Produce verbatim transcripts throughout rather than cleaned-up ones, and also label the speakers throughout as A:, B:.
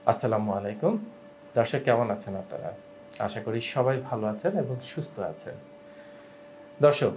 A: আসসালামু আলাইকুম। দর্শক কেমন আছেন আপনারা? আশা করি সবাই ভালো আছেন এবং সুস্থ আছেন। দর্শক,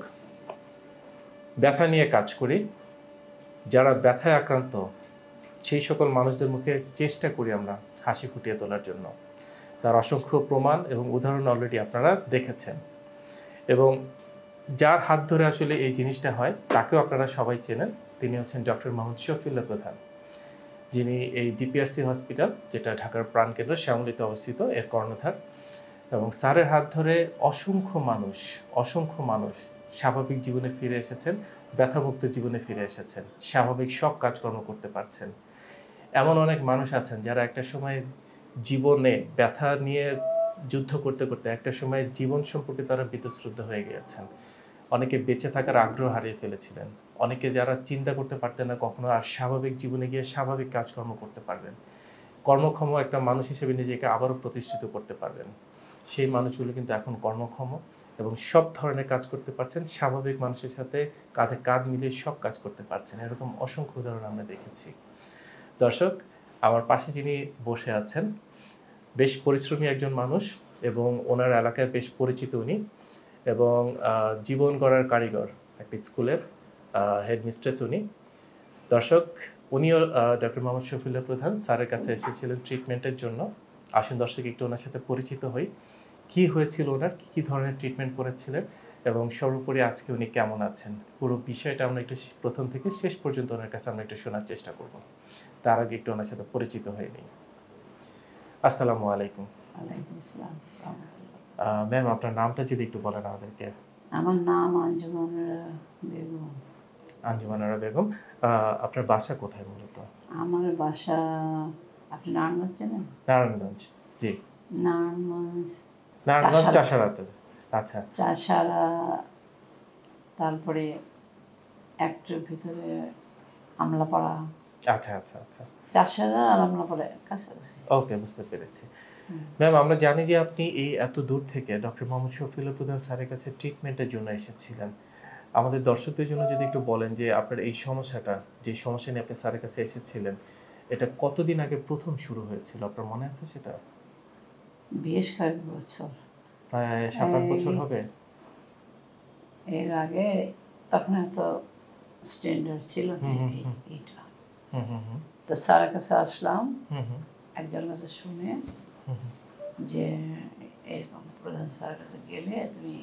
A: ব্যথা নিয়ে কাজ করি। যারা ব্যথায় আক্রান্ত সেই সকল মানুষদের মুখে চেষ্টা করি আমরা হাসি ফুটিয়ে তোলার জন্য। তার অসংখ্য প্রমাণ এবং উদাহরণ অলরেডি আপনারা দেখেছেন। এবং যার হাত ধরে আসলে এই জিনিসটা হয় তাকেও আপনারা সবাই চেনেন। তিনি হচ্ছেন ডক্টর মোহাম্মদ শফিউল্লাহ প্রধান, যিনি এই ডিপিআরসি হসপিটাল, যেটা ঢাকার প্রাণকেন্দ্র শ্যামলীতে অবস্থিত, এর কর্ণধার। এবং স্যারের হাত ধরে অসংখ্য মানুষ অসংখ্য মানুষ স্বাভাবিক জীবনে ফিরে এসেছেন, ব্যথামুক্ত জীবনে ফিরে এসেছেন, স্বাভাবিক সব কাজকর্ম করতে পারছেন। এমন অনেক মানুষ আছেন যারা একটা সময় জীবনে ব্যথা নিয়ে যুদ্ধ করতে করতে একটা সময় জীবন সম্পর্কে তারা বীতশ্রদ্ধ হয়ে গিয়েছেন। অনেকে বেঁচে থাকার আগ্রহ হারিয়ে ফেলেছিলেন। অনেকে যারা চিন্তা করতে পারতেন না কখনো আর স্বাভাবিক জীবনে গিয়ে স্বাভাবিক কাজকর্ম করতে পারবেন, কর্মক্ষম একটা মানুষ হিসেবে নিজেকে আবারও প্রতিষ্ঠিত করতে পারবেন। সেই মানুষগুলো কিন্তু এখন কর্মক্ষম এবং সব ধরনের কাজ করতে পারছেন, স্বাভাবিক মানুষের সাথে কাঁধে কাঁধ মিলিয়ে সব কাজ করতে পারছেন। এরকম অসংখ্য উদাহরণ আমরা দেখেছি। দর্শক, আমার পাশে যিনি বসে আছেন বেশ পরিশ্রমী একজন মানুষ এবং ওনার এলাকায় বেশ পরিচিত উনি, এবং জীবন গড়ার কারিগর একটি স্কুলের হেডমিস্ট্রেস উনি। দর্শক, উনিও ডক্টর মোহাম্মদ শফিউল্লাহ প্রধান স্যারের কাছে এসেছিলেন ট্রিটমেন্টের জন্য। আসুন দর্শক, একটু ওনার সাথে পরিচিত হই। কী হয়েছিল ওনার, কী কী ধরনের ট্রিটমেন্ট করেছিলেন এবং সর্বোপরি আজকে উনি কেমন আছেন, পুরো বিষয়টা আমরা একটু প্রথম থেকে শেষ পর্যন্ত ওনার কাছে আমরা একটু শোনার চেষ্টা করব। তার আগে একটু ওনার সাথে পরিচিত হয়ে নিই। আসসালামু আলাইকুম।
B: ওয়ালাইকুম আসসালাম।
A: ম্যাম, আপনার নামটা যদি একটু বলেন আমাদেরকে।
B: আমার নাম আঞ্জুমানারা বেগম।
A: আঞ্জুমানারা বেগম। আপনার বাসা কোথায় মূলত?
B: আমার বাসা, আপনি নারায়ণগঞ্জ জানেন?
A: নারায়ণগঞ্জ, জি।
B: নারায়ণগঞ্জ
A: নারায়ণগঞ্জ চাষারাতে। আচ্ছা,
B: চাষারা, তারপরে একটার ভিতরে আমলাপাড়া।
A: আচ্ছা আচ্ছা আচ্ছা,
B: চাষারা আর আমলাপাড়া কাছাকাছি।
A: ওকে, বুঝতে পেরেছি। ম্যাম, আমরা জানি যে আপনি এই এত দূর থেকে ডক্টর মোহাম্মদ শফিউল্লাহ প্রধান স্যারের কাছে ট্রিটমেন্টের জন্য এসেছিলেন। আমাদের দর্শকদের জন্য যদি একটু বলেন যে আপনার এই সমস্যাটা, যে সমস্যা নিয়ে আপনি স্যারের কাছে এসেছিলেন, এটা কতদিন আগে প্রথম শুরু হয়েছিল, আপনার মনে আছে সেটা?
B: বেশ কয়েক বছর,
A: প্রায় সাত আট বছর হবে।
B: এর আগে তখন এত স্ট্যান্ডার্ড ছিল না এইটা। তো স্যারের কাছে আসলাম, একজনের কাছে শুনে যে এরকম প্রধান স্যারের কাছে গেলে তুমি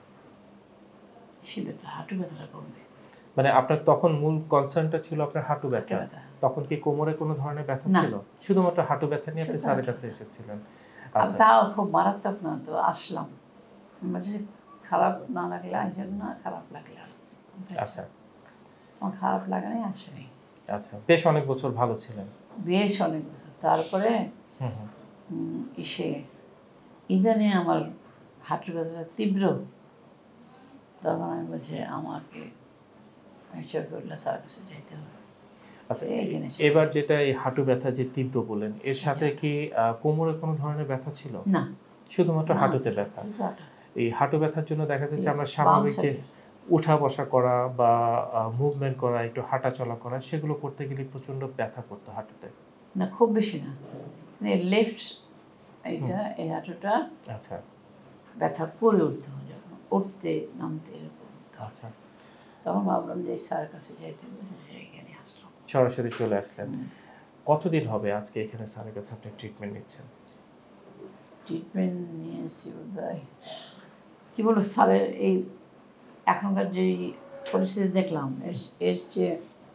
B: সে ব্যথা, হাঁটু ব্যথাটা কমবে।
A: মানে আপনার তখন মূল কনসার্নটা ছিল আপনার হাঁটু ব্যথা। তখন কি কোমরে কোনো ধরনের ব্যথা ছিল? শুধুমাত্র হাঁটু ব্যথা নিয়ে আপনি স্যারের কাছে এসেছিলেন?
B: আচ্ছা, তাও খুব মারাত্মক না। তো আসলাম, বলছি খারাপ না লাগলে আসেন না, খারাপ লাগলে।
A: আচ্ছা,
B: আমার খারাপ লাগে নাই, আসেনি।
A: আচ্ছা, বেশ অনেক বছর ভালো ছিলেন।
B: বেশ অনেক বছর। তারপরে ইসে ইদানে আমার হাঁটু ব্যথাটা তীব্র। তখন আমি বলছি আমাকে শফিউল্লাহ স্যারের কাছে যেতে হবে।
A: আচ্ছা, এবার যেটা এই হাঁটু ব্যথা যে তীব্র বলেন, এর সাথে কি কোমরে কোনো ধরনের ব্যথা ছিল?
B: না,
A: শুধুমাত্র হাঁটুতে ব্যথা। এই হাঁটু ব্যথার জন্য দেখা যাচ্ছে আমরা স্বাভাবিক যে উঠা বসা করা বা মুভমেন্ট করা, একটু হাঁটা চলা করা, সেগুলো করতে গেলে প্রচন্ড ব্যথা করতো হাঁটুতে।
B: না, খুব বেশি না, লেফট এইটা, এই হাঁটুটা
A: আচ্ছা
B: ব্যথা করে উঠতে হয়, যখন উঠতে নামতে এরকম।
A: আচ্ছা,
B: তখন ভাবলাম যে স্যারের কাছে যাইতে, এখানে আসলাম,
A: সরাসরি চলে আসলেন। কতদিন হবে আজকে এখানে স্যারের কাছে আপনি ট্রিটমেন্ট নিচ্ছেন?
B: ট্রিটমেন্ট নিয়েছি বোধহয়, কি বলবো, স্যারের এই এখনকার যে পরিস্থিতি দেখলাম, এর চেয়ে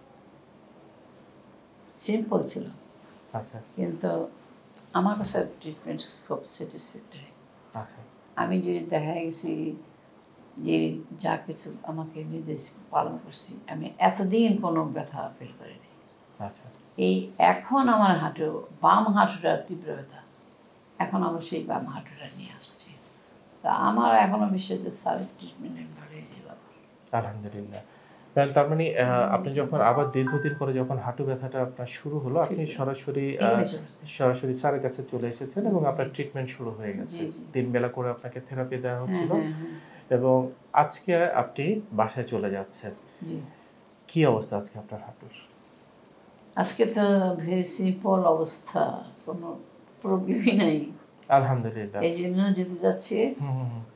B: সিম্পল ছিল।
A: আচ্ছা,
B: কিন্তু আমার কাছে ট্রিটমেন্ট খুব স্যাটিসফ্যাক্টরি।
A: আচ্ছা,
B: আমি যে দেখা গেছি যে যা কিছু আমাকে নির্দেশ পালন করছি, আমি এতদিন কোনো ব্যথা ফিল করিনি।
A: আচ্ছা, এই
B: এখন আমার হাঁটু, বাম হাঁটুটা তীব্র ব্যথা, এখন আমরা সেই বাম হাঁটুটা নিয়ে আসছি। তা আমার এখনো বিশ্বাস যে স্যারের ট্রিটমেন্ট ভালো হয়ে যাবে।
A: আলহামদুলিল্লাহ। তার মানে আপনি যখন আবার দীর্ঘদিন পরে যখন হাঁটু ব্যথাটা আপনার শুরু হলো, আপনি সরাসরি সরাসরি স্যারের কাছে চলে এসেছেন এবং আপনার ট্রিটমেন্ট শুরু হয়ে গেছে। তিন বেলা করে আপনাকে থেরাপি দেওয়া হচ্ছিল এবং আজকে আপনি বাসায় চলে যাচ্ছেন। কি অবস্থা আজকে আপনার হাঁটুর?
B: আজকে তো ভেরি সিম্পল অবস্থা, কোনো প্রবলেমই নাই,
A: আলহামদুলিল্লাহ।
B: এই জন্য যেতে যাচ্ছে।
A: হুম হুম হুম।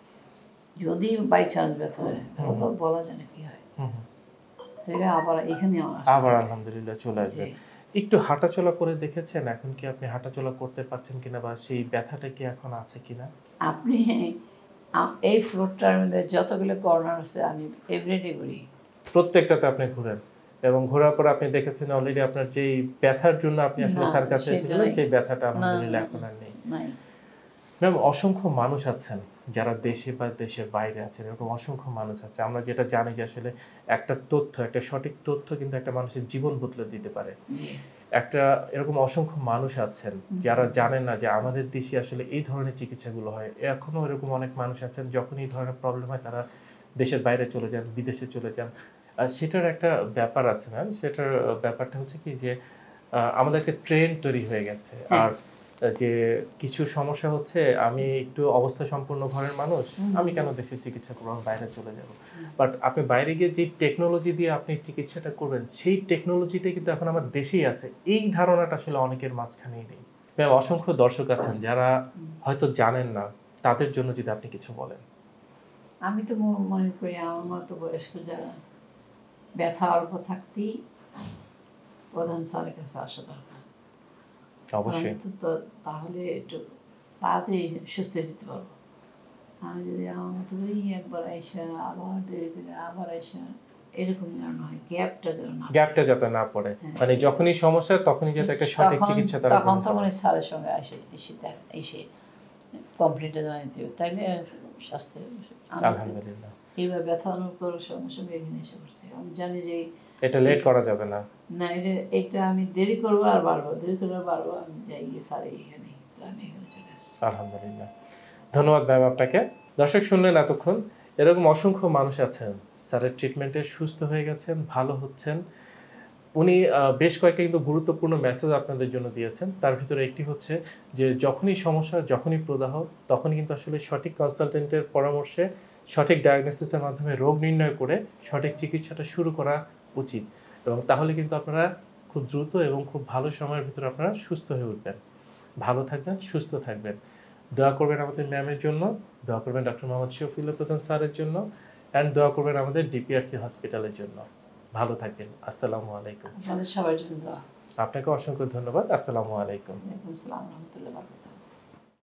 B: যদি বাই চান্স ব্যথা হয়, ব্যথা তো বলা যায় না কি হয়,
A: হুম হুম।
B: তাহলে আবার এখানে
A: আবার আলহামদুলিল্লাহ চলে আসবে। একটু হাঁটাচলা করে দেখেছেন, এখন কি আপনি হাঁটাচলা করতে পারছেন কিনা, বা সেই ব্যথাটা কি এখন আছে কিনা?
B: আপনি আ- এই ফ্লোরটার মধ্যে যতগুলো কর্নার আছে আমি এভরিডে ঘুরি,
A: প্রত্যেকটাতে আপনি ঘুরেন, এবং ঘোরার পর আপনি দেখেছেন অলরেডি আপনার যেই ব্যথার জন্য আপনি আসলে
B: না,
A: স্যার কাছে
B: সেটা
A: এসেছিলেন,
B: নাই।
A: সেই ব্যথাটা
B: না,
A: আলহামদুলিল্লাহ
B: না,
A: এখন আর নেই।
B: নাই।
A: ম্যাম, অসংখ্য মানুষ আছেন যারা দেশে বা দেশের বাইরে আছেন, এরকম অসংখ্য মানুষ আছে। আমরা যেটা জানি যে আসলে একটা তথ্য, একটা সঠিক তথ্য কিন্তু একটা মানুষের জীবন বদলে দিতে পারে।
B: জি।
A: একটা এরকম অসংখ্য মানুষ আছেন যারা জানেন না যে আমাদের দেশে আসলে এই ধরনের চিকিৎসাগুলো হয়। এখনও এরকম অনেক মানুষ আছেন, যখন এই ধরনের প্রবলেম হয় তারা দেশের বাইরে চলে যান, বিদেশে চলে যান। আর সেটার একটা ব্যাপার আছে ম্যাম, সেটার ব্যাপারটা হচ্ছে কি যে আহ, আমাদের একটা ট্রেন্ড তৈরি হয়ে গেছে।
B: হ্যাঁ।
A: আর যে কিছু সমস্যা হচ্ছে, আমি একটু অবস্থা সম্পন্ন ঘরের মানুষ, আমি কেন দেশের চিকিৎসা করবো, আমি বাইরে চলে যাব। বাট আপনি বাইরে গিয়ে যে টেকনোলজি দিয়ে আপনি চিকিৎসাটা করবেন, সেই টেকনোলজিটা কিন্তু এখন আমার দেশেই আছে। এই ধারণাটা আসলে অনেকের মাঝখানেই নেই। ম্যাম, অসংখ্য দর্শক আছেন যারা হয়তো জানেন না, তাদের জন্য যদি আপনি কিছু বলেন।
B: আমি তো ম- মনে করি আমার মতো বয়স্ক যারা, ব্যথা অল্প থাকতেই প্রধান স্যারের কাছে আসা দরকার।
A: অবশ্যই।
B: কারণ তো তাহলে একটু তাড়াতাড়ি সুস্থ হয়ে যেতে পারবো। আমি যদি আমার মতো ওই একবার আইসা আবার দেরি করে আবার আইসা, এরকম যেন না হয়, গ্যাপটা যেন না হয়।
A: গ্যাপটা যাতে না পড়ে,
B: হ্যাঁ।
A: মানে যখনই সমস্যা তখনই যাতে একটা সঠিক
B: তখন
A: চিকিৎসা তারা
B: তখন
A: গ্রহণ করে।
B: তখন স্যারের সঙ্গে এসে এসে দেখ এসে কমপ্লিটটা জানাইতে হবে, তাইলে স্বাস্থ্য। আমি তো
A: আলহামদুলিল্লাহ।
B: এইবার ব্যথা অনুভব করার সঙ্গে সঙ্গে এখানে এসে পড়ছি। আমি জানি যে
A: এটা লেট করা যাবে না।
B: না, এটা এটা আমি দেরি করবো আর বাড়বো, দেরি করবো আর বাড়বো, আমি যাই গিয়ে স্যার এইখানে, তো আমি এখানে চলে আসছি।
A: আলহামদুলিল্লাহ, ধন্যবাদ ম্যাম আপনাকে। দর্শক শুনলেন এতক্ষণ, এরকম অসংখ্য মানুষ আছেন স্যারের ট্রিটমেন্টে সুস্থ হয়ে গেছেন, ভালো হচ্ছেন। উনি আহ, বেশ কয়েকটা কিন্তু গুরুত্বপূর্ণ মেসেজ আপনাদের জন্য দিয়েছেন। তার ভিতরে একটি হচ্ছে যে যখনই সমস্যা, যখনই প্রদাহ, তখনই কিন্তু আসলে সঠিক কনসালটেন্টের পরামর্শে সঠিক ডায়াগনোসিসের মাধ্যমে রোগ নির্ণয় করে সঠিক চিকিৎসাটা শুরু করা উচিত, এবং তাহলে কিন্তু আপনারা খুব দ্রুত এবং খুব ভালো সময়ের ভিতরে আপনারা সুস্থ হয়ে উঠবেন। ভালো থাকবেন, সুস্থ থাকবেন। দোয়া করবেন আমাদের ম্যামের জন্য, দোয়া করবেন ডক্টর মোহাম্মদ শফিউল্লাহ প্রধান স্যারের জন্য, অ্যান্ড দোয়া করবেন আমাদের ডিপিআরসি হসপিটালের জন্য। ভালো থাকবেন। আসসালামু আলাইকুম।
B: আপনাদের সবার জন্য দোয়া।
A: আপনাকে অসংখ্য ধন্যবাদ। আসসালামু আলাইকুম।
B: ওয়ালাইকুম আসসালাম রহমতুল্লাহ।